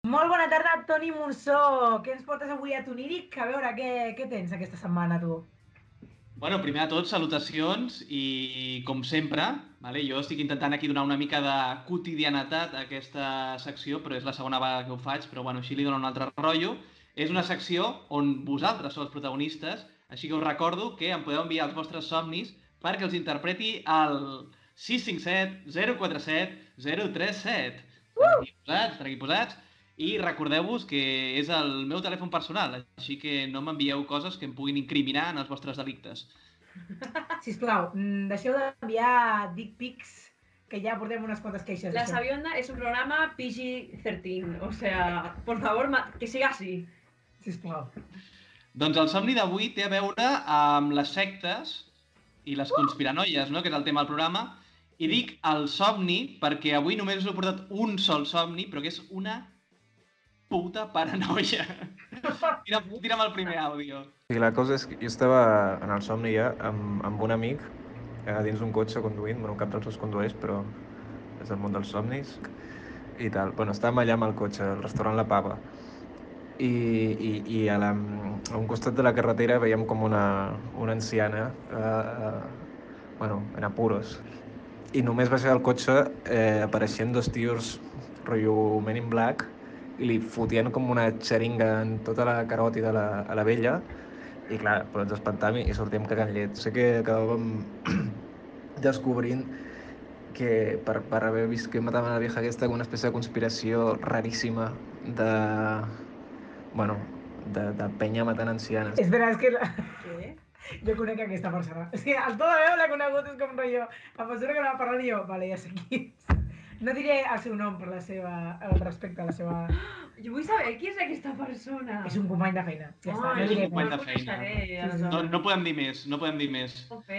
Molt bona tarda, Toni Monsó. Què ens portes avui a Tuníric? A veure, què tens aquesta setmana, tu? Bueno, primer de tot, salutacions i, com sempre, vale, jo estic intentant aquí donar una mica de quotidianitat a aquesta secció, però és la segona vegada que ho faig, però bueno, així li dono un altre rotllo. És una secció on vosaltres sou els protagonistes, així que us recordo que em podeu enviar els vostres somnis perquè els interpreti al 657 047 037. Estan aquí posats, i recordeu-vos que és el meu telèfon personal, així que no m'envieu coses que em puguin incriminar en els vostres delictes. Sisplau, deixeu d'enviar dick pics, que ja portem unes quantes queixes. La d'això. Sabionda es un programa PG-13, o sea, por favor, que siga así. Sisplau. Doncs el somni d'avui té a veure amb les sectes i les conspiranoies, no?, que és el tema del programa. I dic el somni perquè avui només us he portat un sol somni, però que és una puta paranoia. Tira'm el primer àudio. I la cosa és que jo estava en el somni ja amb un amic dins d'un cotxe conduint, bueno, cap dels dos condueix, però és del món dels somnis i tal. Bueno, estàvem allà amb el cotxe, al restaurant La Pava, i a un costat de la carretera veiem com una anciana bueno, en apuros, i només baixar del cotxe apareixien dos tios rotllo Men in Black i li fotien com una xeringa en tota la caròtida a la vella, i clar, però ens espantàvem i sortíem cagant llet. Sé que acabàvem descobrint que per haver vist que mataven la vieja aquesta, una espècie de conspiració raríssima de penya matant ancianes. Espera, és que... Què? Jo conec aquesta persona. O sigui, el to de veu l'he conegut, és com rotllo. A mesura que anava parlant jo, vale, ja sé qui és. No diré el seu nom per el respecte a la seva... Jo vull saber qui és aquesta persona. És un company de feina. Ja està, Ai, no és diré un company més. de feina. coneixeré, No podem dir més, no podem dir més.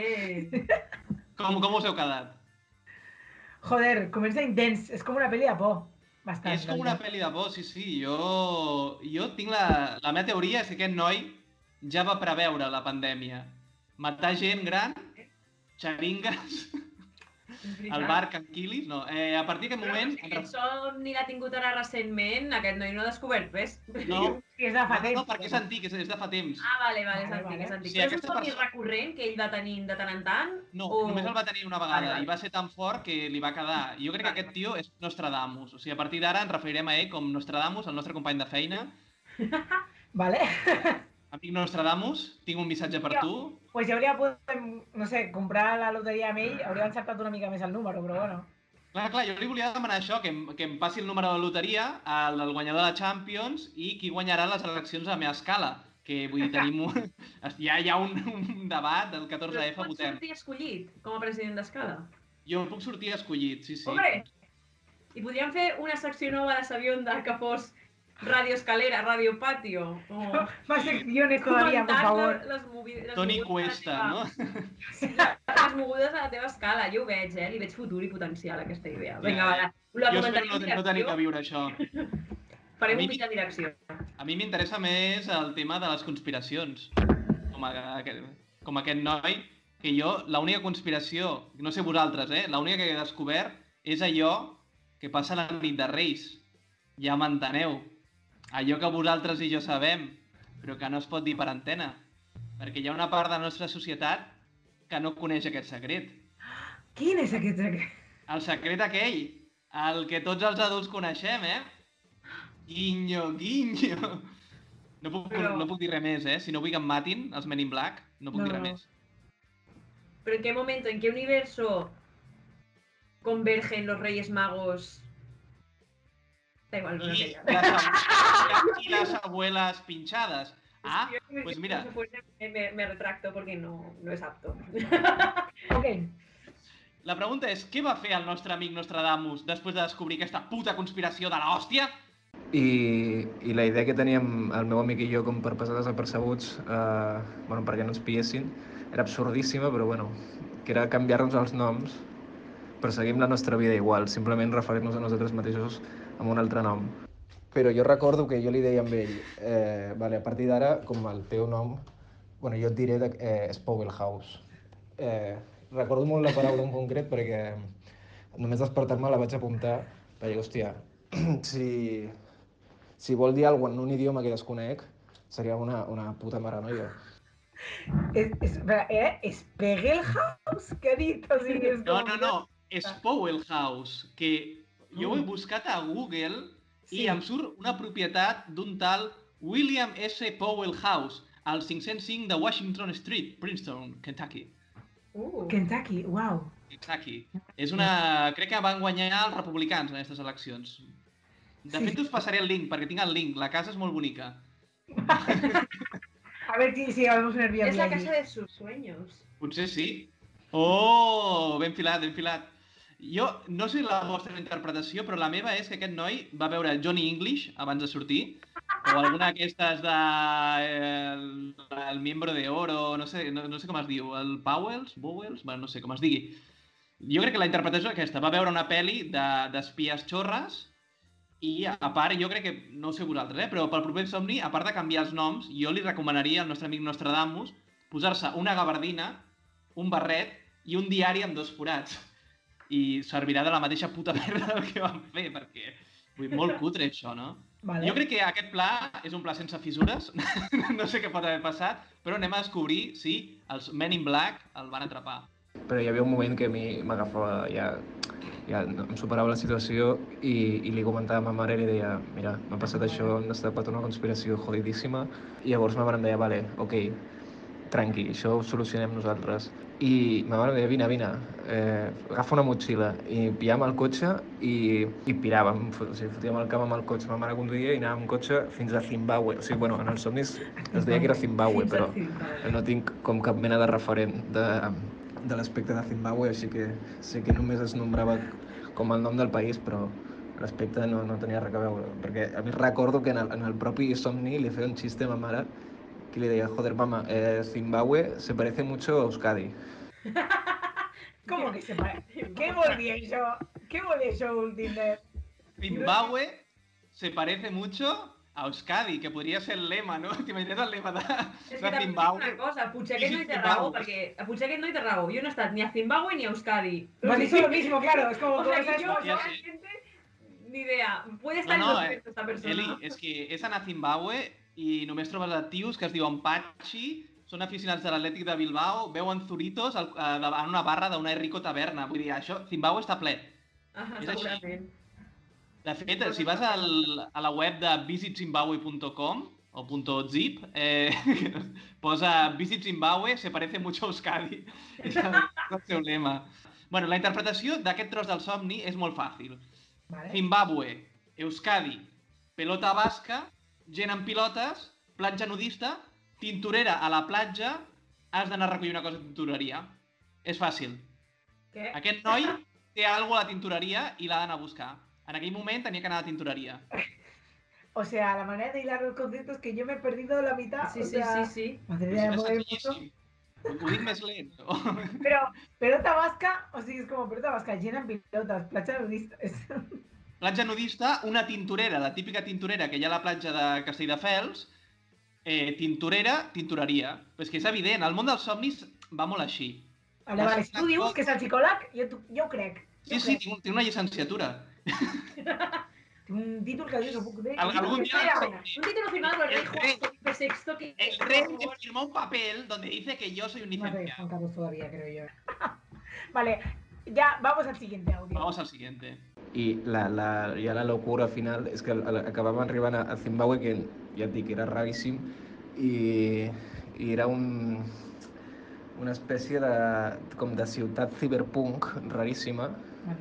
Com us heu quedat? Joder, comença intens. És com una pel·li de por. Bastant. És com una pel·li de por, sí, sí. Jo tinc la meva teoria és que aquest noi ja va preveure la pandèmia. Matar gent gran, xeringues, al bar Canquilis, no. A partir d'aquest moment... Aquest somni l'ha tingut ara recentment, aquest noi no ha descobert res. No, És de fa temps. no, perquè és antic, és de fa temps. Ah, vale, és Vale, antic, vale. és antic. Sí, Però és un aquesta somni persona- recurrent que ell va tenint de tant en tant? No, o... només el va tenir una vegada Vale. i va ser tan fort que li va quedar. Jo crec que aquest tio és Nostradamus. O sigui, a partir d'ara ens referirem a ell com Nostradamus, el nostre company de feina. Vale? Amic Nostradamus, tinc un missatge per tu. Pues ja hauria pogut, no sé, comprar la loteria amb ell, hauria encertat una mica més el número, però bueno. Clar, jo li volia demanar això, que em passi el número de la loteria al guanyador de la Champions i qui guanyarà les eleccions a la meva escala. Que vull dir, tenim ja hi ha un debat del 14F, Però pots votem. sortir escollit com a president d'Escala? Jo puc sortir escollit, sí, sí. Hombre! I podríem fer una secció nova de Sabionda que fos Radio Escalera, Radio Patio, o... Más secciones todavía, por favor. Les Toni mogudes Cuesta, de la no? teva- Les mogudes a la teva escala, jo ho veig, li veig futur i potencial, aquesta idea. Vinga, Ja. va, la Jo espero comentarem en no tenir que direcció, viure això. farem A mi un mitjà direcció. A mi m'interessa més el tema de les conspiracions. Com aquest noi, que jo, l'única conspiració, no sé vosaltres, l'única que he descobert és allò que passa a la nit de Reis. Ja m'enteneu. Allò que vosaltres i jo sabem, però que no es pot dir per antena. Perquè hi ha una part de la nostra societat que no coneix aquest secret. Quin és aquest secret? El secret aquell, el que tots els adults coneixem, Guinyo, guinyo. No puc dir res més, Si no vull que em matin, els Men in Black, no puc dir res més. Pero ¿en qué momento, en qué universo convergen los Reyes Magos? Da igual, no sé. Y las abuelas pinchadas. Ah, pues mira. Me retracto porque no es apto. Ok. La pregunta és, què va fer el nostre amic Nostradamus després de descobrir aquesta puta conspiració de l'hòstia? I la idea que teníem el meu amic i jo com per passar desapercebuts, perquè no ens pillessin, era absurdíssima, però bueno, que era canviar-nos els noms, però seguim la nostra vida igual, simplement referir-nos a nosaltres mateixos amb un altre nom. Però jo recordo que jo li deia amb ell, a partir d'ara, com el teu nom, jo et diré Spowelhouse. Recordo molt la paraula en concret perquè només despertar-me la vaig apuntar, perquè, hòstia, Si vol dir alguna cosa en un idioma que desconec, seria una puta maranoia. Spiegelhaus? Què ha dit? O sigui, és com... No. Spowellhouse, que jo ho he buscat a Google Sí. i em surt una propietat d'un tal William S. Powell-House al 505 de Washington Street, Princeton, Kentucky. Kentucky, uau. Kentucky. És una... Crec que van guanyar els republicans en aquestes eleccions. De fet, us passaré el link, perquè tinc el link. La casa és molt bonica. A ver si vamos a nervios. Es la casa de sus sueños. Potser sí. Oh, ben filat, ben filat. Jo no sé la vostra interpretació, però la meva és que aquest noi va veure Johnny English abans de sortir, o alguna d'aquestes de... el miembro de oro, no sé com es diu, el Bowles? Bueno, no sé com es digui. Jo crec que la interpretació és aquesta. Va veure una pel·li d'espies xorres i, a part, jo crec que, no ho sé vosaltres, però pel proper somni, a part de canviar els noms, jo li recomanaria al nostre amic Nostradamus posar-se una gabardina, un barret i un diari amb 2 forats. I servirà de la mateixa puta merda que vam fer, perquè... Vull dir, molt cutre, això, no? Vale. Jo crec que aquest pla és un pla sense fissures, no sé què pot haver passat, però anem a descobrir si els Men in Black el van atrapar. Però hi havia un moment que a mi m'agafava, ja em superava la situació i li comentava a ma mare i li deia mira, m'ha passat això, hem destapat una conspiració jodidíssima, i llavors ma mare em deia vale, ok, tranqui, això ho solucionem nosaltres. I ma mare em deia vine, agafa una motxilla i pillàvem el cotxe i piràvem, o sigui, fotíem el camp amb el cotxe, ma mare conduïa i anàvem en cotxe fins a Zimbabue, o sigui, bueno, en els somnis es deia que era Zimbabue, però no tinc com cap mena de referent de l'aspecte de Zimbabue, així que sé que només es nombrava com el nom del país, però l'aspecte no tenia res a veure, perquè a mi recordo que en el propi somni li feia un xiste a ma mare que le decía, joder, mamá, Zimbabue se parece mucho a Euskadi. ¿Cómo que se parece? ¿Qué volví yo último? Zimbabue se parece mucho a Euskadi, que podria ser el lema, no? T'imagines el lema de Zimbabue? És que una cosa, potser aquest no hi té raó, perquè potser aquest no hi té raó. Jo no he estat ni a Zimbabue ni a Euskadi. Me has dicho lo mismo, claro, es como... O sea, que yo ya realmente, ni idea. Puede estar en No, los puestos esta persona. Eli, és que és anar a Zimbabue i només trobes a tios que es diuen Pachi, són aficionats de l'Atlètic de Bilbao, veuen zuritos en una barra d'una Rico Taverna. Vull dir, això, Zimbabue està ple. És així. Segurament. De fet, si vas a la web de visitzimbabwe.com o .zip, posa Visit Zimbabue se parece mucho a Euskadi. És el seu lema. Bueno, la interpretació d'aquest tros del somni és molt fàcil. Vale. Zimbabue, Euskadi, pelota basca, gent amb pilotes, platja nudista, tintorera a la platja, has d'anar a recollir una cosa de tintoreria. És fàcil. Què? Aquest noi té alguna a la tintoreria i l'ha d'anar a buscar. En aquell moment tenia que anar a la tintoreria. O sea, la manera de hilar los conceptos que yo me he perdido la mitad. Sí, o sí, sea, sí, sí. Madre És mía, mover mucho. senzillíssim. Ho dic més lent. Pero pelota vasca, o sea, es como pelota vasca, llena en pilotas, plancha nudista. Platja nudista, una tintorera, la típica tintorera que hi ha a la platja de Castelldefels, tintorera, tintoreria. Però és que és evident, el món dels somnis va molt així. Vale, si tú dius que és el psicòleg, jo crec. Sí, tinc una llicenciatura. Un títol que dius que puc dir. Algún día... Un título firmado por el rey Juan Felipe VI que... El rey me firmó un papel donde dice que yo soy un Más de licenciado. Juan Carlos todavía, creo yo. Vale, ya vamos al siguiente audio. Vamos al siguiente. I ja la locura final és que acabàvem arribant a Zimbabue, que ja et dic, era raríssim, i era una espècie com de ciutat ciberpunk raríssima,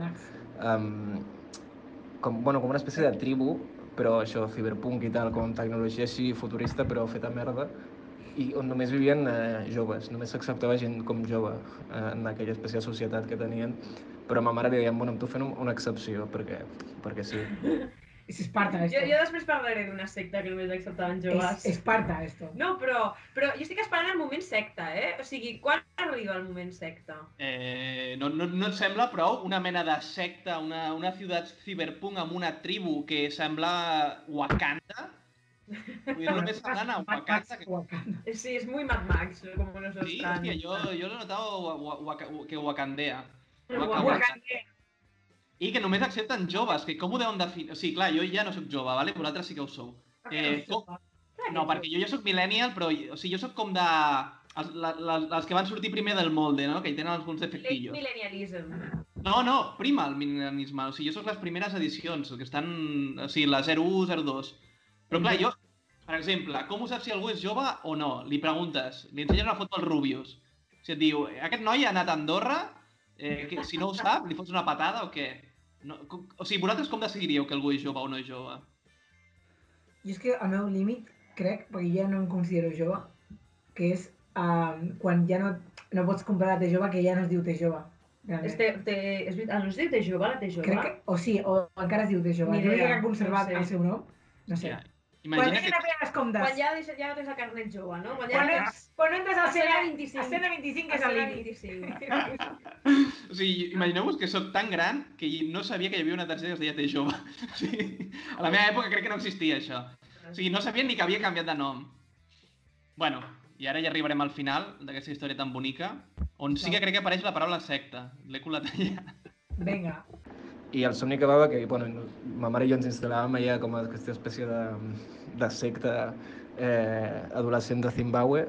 com una espècie de tribu, però això, ciberpunk i tal, com tecnologia així futurista, però feta merda, i on només vivien joves, només s'acceptava gent com jove en aquella espècie de societat que tenien, però a ma mare li deien, bueno, amb tu fent una excepció, perquè sí. Es Esparta, esto. Jo després parlaré d'una secta que només acceptaven joves. Es Esparta, esto. No, però jo estic esperant el moment secta, O sigui, quan arriba el moment secta? No et sembla prou una mena de secta, una ciutat ciberpunk amb una tribu que sembla Wakanda? Vull dir, només semblant a Wakanda. Sí, és muy Mad Max, com nos Sí, hòstia, jo l'he notat que wakandea. I que només accepten joves, que com ho deuen definir? O sigui, clar, jo ja no sóc jove, vale? Vosaltres sí que ho sou. No, perquè jo ja sóc millennial, però o sigui, jo sóc com de... Els que van sortir primer del molde, no? Que hi tenen alguns Late defectillos. millennialism. No, prima el millennialisme. O sigui, jo sóc les primeres edicions, que estan... O sigui, la 01, 02. Però clar, jo, per exemple, com ho saps si algú és jove o no? Li preguntes, li ensenyes una foto al Rubius. O sigui, et diu, aquest noi ha anat a Andorra, que, si no ho sap, li fots una patada o què? No, o sigui, vosaltres com decidiríeu que algú és jove o no és jove? Jo és que el meu límit, crec, perquè jo no em considero jove, que és quan ja no pots comprar la T jove, que ja no es diu T jove. No es diu T jove, la T jove? Crec que, o sí, o encara es diu T jove. Ni Jo crec idea, que ha conservat no sé. el seu nom. No sé. Ja. Quan Imagina deixen que... de fer les comptes. Quan ja no tens el carnet jove, no? Quan no entres al Escena 25. 25. Escena 25 és el límit. 25. O sigui, imagineu-vos que sóc tan gran que no sabia que hi havia una tercera que es deia T jove. O sigui, a la meva època crec que no existia això. O sigui, no sabia ni que havia canviat de nom. Bueno, i ara ja arribarem al final d'aquesta història tan bonica, on sí que crec que apareix la paraula secta. L'he colat allà. Vinga. I el somni acabava que, bueno, ma mare i jo ens instal·làvem allà com a aquesta espècie de secta adolescent de Zimbabue,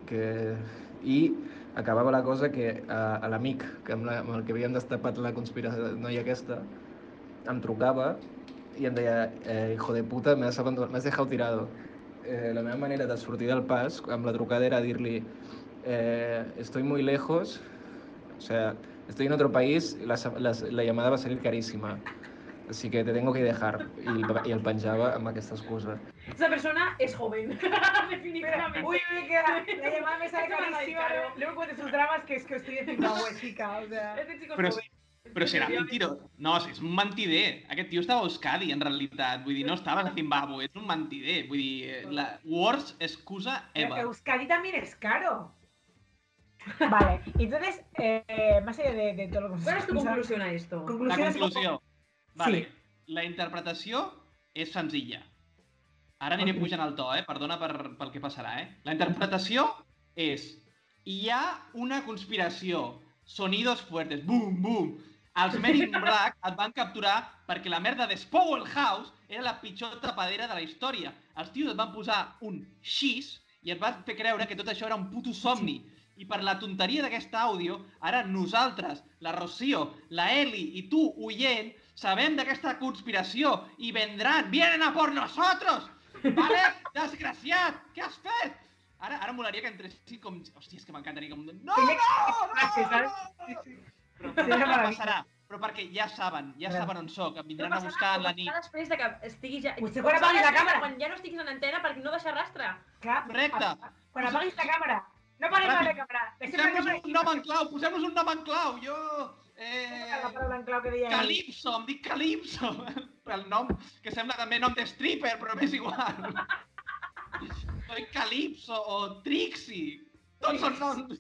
i acabava la cosa que l'amic amb el que havíem destapat la conspiració aquesta em trucava i em deia, hijo de puta, me has dejado tirado. La meva manera de sortir del pas amb la trucada era dir-li, estoy muy lejos, o sea, estoy en otro país, la llamada va a salir carísima, así que te tengo que dejar. I el penjava amb aquesta excusa. Esa persona es joven, definitivamente. Uy, que la llamada me sale carísima. Luego cuente sus dramas que es que estoy en Zimbabue, chica. O sea, Este chico es Però, joven. però serà mentirós. No, és un mentider. Aquest tio estava a Euskadi, en realitat. Vull dir, no estaves a Zimbabue, ets un mentider. Vull dir, la worst excusa ever. Euskadi también es caro. Vale, entonces, más allá de todo lo que ¿Cuál es tu conclusión a esto? La Conclusió és conclusió. Vale. Sí. La interpretació és senzilla. Ara aniré pujant el to, perdona pel que passarà, La interpretació és... Hi ha una conspiració. Sonidos fuertes. Boom, boom. Els Men in Black et van capturar perquè la merda de Spowell House era la pitjor tapadera de la història. Els tios et van posar un xís i et van fer creure que tot això era un puto somni. I per la tonteria d'aquest àudio, ara nosaltres, la Rocío, la Eli i tu, oient, sabem d'aquesta conspiració i vienen a por nosotros! Vale? Desgraciat! Què has fet? Ara molaria que entressin com... Hòstia, és que m'encantaria com... No! Però no passarà. Però perquè ja saben on soc, em vindran a buscar en la nit. Després de que estigui ja... Potser quan apaguis la càmera. Quan ja no estiguis en antena perquè no deixar rastre. Clar, Correcte. quan apaguis la càmera. No apaguis la càmera. Posem-nos un nom en clau, posem-nos un nom en clau. Jo... La paraula en clau que deia... Calypso, em dic Calypso. El nom, que sembla també nom de stripper, però m'és igual. Soy Calypso o Trixie. Tots són noms.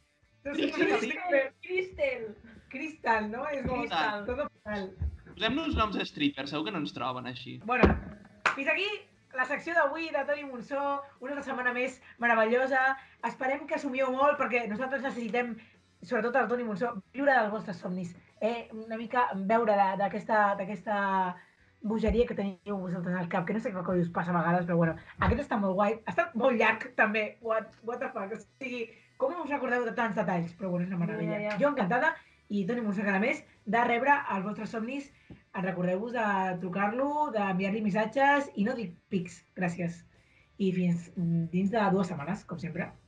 Cristal, no? És com Cristal. tot fatal. Posem-nos noms de stripper, segur que no ens troben així. Bueno, fins aquí la secció d'avui de Toni Monsó, una altra setmana més meravellosa. Esperem que assumiu molt perquè nosaltres necessitem, sobretot el Toni Monsó, viure dels vostres somnis. Una mica veure d'aquesta bogeria que teniu vosaltres al cap, que no sé què coi us passa a vegades, però bueno, aquest està molt guai. Ha estat molt llarg, també. What the fuck? O sigui, com us recordeu de tants detalls? Però bueno, és una meravella. Ja. Jo encantada. I Toni Monsó, cada mes, de rebre els vostres somnis. Recordeu-vos de trucar-lo, d'enviar-li missatges i no dic pics. Gràcies. I fins dins de 2 setmanes, com sempre.